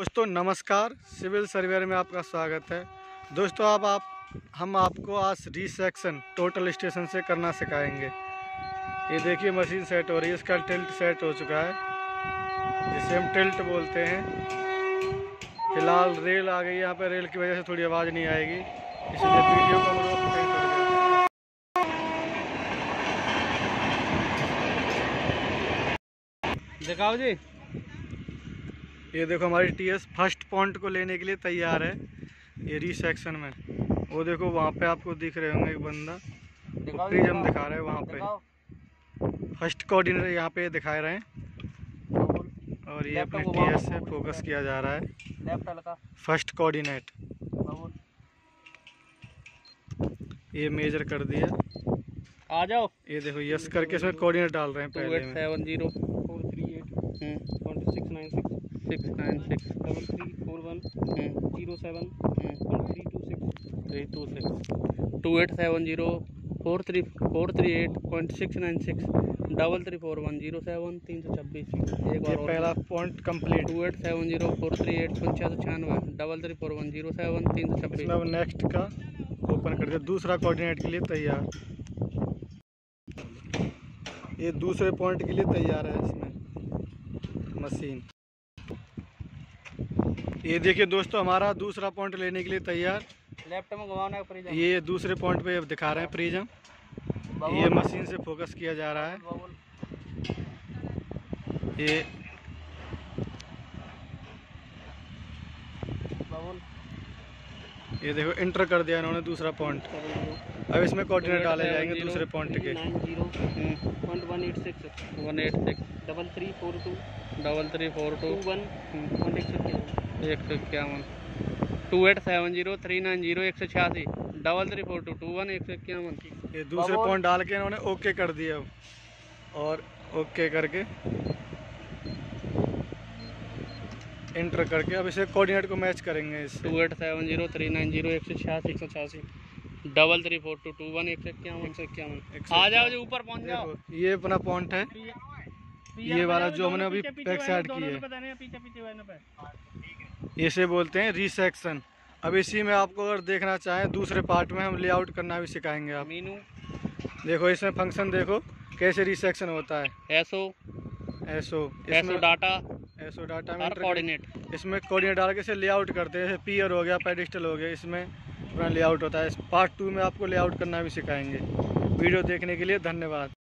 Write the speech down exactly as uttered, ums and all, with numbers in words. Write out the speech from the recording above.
दोस्तों नमस्कार, civil surveyor में आपका स्वागत है। दोस्तों अब आप हम आपको आज रीसेक्शन टोटल स्टेशन से करना सिखाएंगे। ये देखिए मशीन सेट हो रही है, इसका टिल्ट सेट हो चुका है जिसे हम टिल्ट बोलते हैं। फिलहाल रेल आ गई है, यहाँ पे रेल की वजह से थोड़ी आवाज़ नहीं आएगी, इसलिए वीडियो को हम रोक दें थोड़ी देर। दिखाओ जी। ये देखो हमारी टीएस फर्स्ट पॉइंट को लेने के लिए तैयार है। ये रीसेक्शन में वो देखो वहाँ पे आपको दिख रहे होंगे एक बंदा प्रिज्म दिखा रहा है वहाँ पे। फर्स्ट कोऑर्डिनेटर यहाँ पे दिखा रहे हैं और ये अपने टीएस से फोकस किया जा रहा है। फर्स्ट कोऑर्डिनेट ये मेजर कर दिया। आ जाओ। ये देखो यस करके इसमें कोऑर्डिनेट डाल रहे हैं पहले में। Seven zero four three eight six nine six six nine six double three four one zero seven three two six three two six two eight seven zero four three four three eight point six nine six double three four one zero seven तीन सौ छब्बीस। एक बार पहला point complete. Two eight seven zero four three eight पंचानवे छियानवे double three four one zero seven तीन सौ छब्बीस। अब नेक्स्ट का ओपन कर दिया, दूसरा कोऑर्डिनेट के लिए तैयार। ये दूसरे पॉइंट के लिए तैयार है इसमें मशीन। ये देखिए दोस्तों हमारा दूसरा पॉइंट लेने के लिए तैयार। लेफ्ट में घुमाना है प्रिज्म। ये दूसरे पॉइंट पे दिखा रहे हैं प्रिज्म। ये मशीन से फोकस किया जा रहा है। ये ये देखो इंटर कर दिया इन्होंने दूसरा पॉइंट। अब इसमें कोऑर्डिनेट डाले जाएंगे दूसरे पॉइंट के। One eight six one eight six double three four two double three four two one एक सौ इक्यावन two eight seven zero three nine zero एक सौ छियासी double three four two two one एक सौ इक्यावन। ये दूसरे पॉइंट डाल के इन्होंने ओके कर दिया और ओके करके इंटर करके अब इसे कोऑर्डिनेट को मैच करेंगे। इस two eight seven zero three nine zero एक सौ छियासी एक सौ छियासी double three four two two one एक सौ इक्यावन एक सौ इक्यावन। आ जाओ जो ऊपर पहुंच जाओ। ये अपना पॉइंट है, ये वाला जो हमने अभी बैक साइड की है, इसे बोलते हैं रीसेक्शन। अब इसी में आपको अगर देखना चाहें दूसरे पार्ट में हम लेआउट करना भी सिखाएंगे। आप मीनू देखो इसमें फंक्शन देखो कैसे रीसेक्शन होता है। S O S O S O data S O data में कोऑर्डिनेट इसमें कोऑर्डिनेट डाल के इसे लेआउट करते हैं। पियर हो गया, पेडिस्टल हो गया, इसमें अपना लेआउट होता है। पार्ट टू में आपको लेआउट करना भी सिखाएंगे। वीडियो देखने के लिए धन्यवाद।